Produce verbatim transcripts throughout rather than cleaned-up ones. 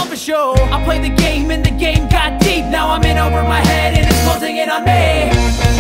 off a show. I played the game and the game got deep. Now I'm in over my head and it's closing in on me.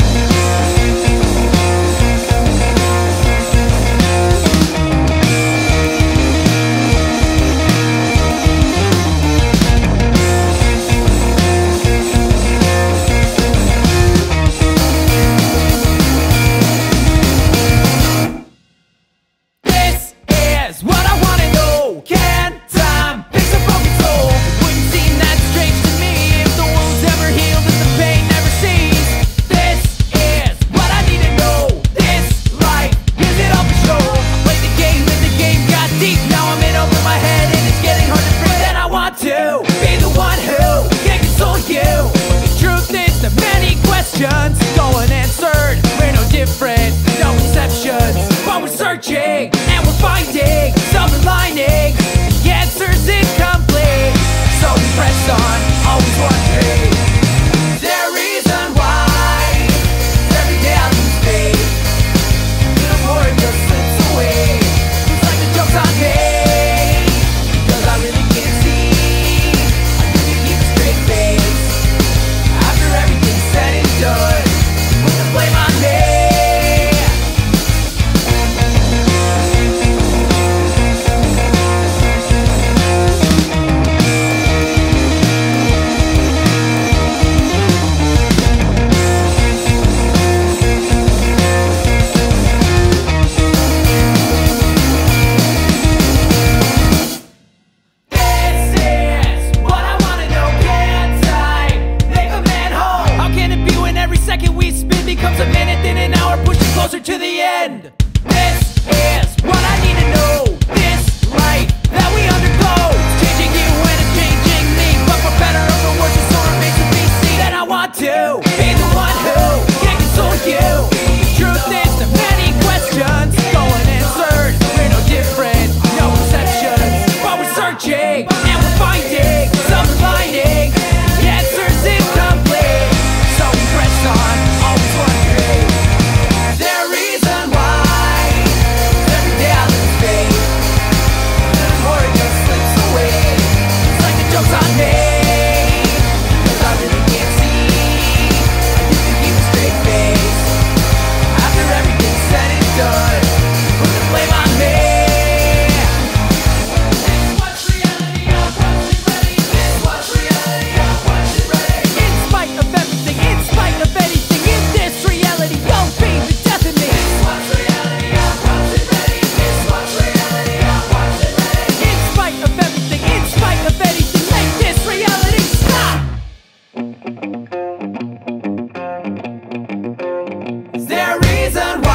What I wanna know, can time fix a broken soul? Wouldn't seem that strange to me if the wounds ever healed and the pain never ceased. This is what I need to know. This life, is it all for show? I played the game and the game got deep. Now I'm in over my head and it's getting hard to breathe. And I want to be the one who can console you. But the truth is the many questions go unanswered. We're no different, no exceptions. But we're searching and we're finding silver lining. The answer's incomplete, so we press on, always wondering. Is there a reason why every day I lose faith? A little more it just slips away. It's like the joke's on me, cause I really can't see. I couldn't keep a straight face after everything's said and done. Put the blame on me. Becomes a minute, then an hour, pushing closer to the end. This is what I need to know. This life that we undergo, it's changing you and it's changing me. But for better or for worse, it's all remains to be seen. Then I want to be the one who can console you. The truth is the many questions go unanswered. We're no different, no exceptions. But we're searching and we're finding silver lining. The answer's incomplete, so we press on, always wondering. Is there a reason why every day I lose faith? A little more it just slips away. It's like the joke's on me, cause I really can't see. I used to keep a straight face after everything's said and done. Put the blame on me. This what's reality, I'm watching ready. This what's reality, I'm watching ready. In spite of everything, in spite of anything, in this reality, you'll be the death in me. This what's reality, I'm watching ready. This what's reality, I'm watching ready. In spite of everything, in spite of anything, make this reality stop. Is there a reason why